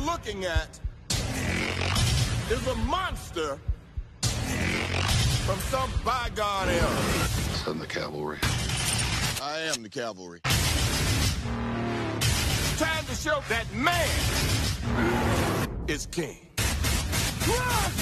looking at is a monster from some bygone era. Send the cavalry. I am the cavalry. Time to show that man is king. Run!